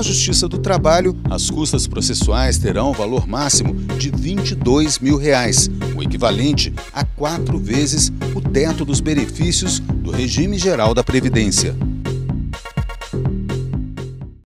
Na Justiça do Trabalho, as custas processuais terão valor máximo de R$ 22 mil, o equivalente a 4 vezes o teto dos benefícios do Regime Geral da Previdência.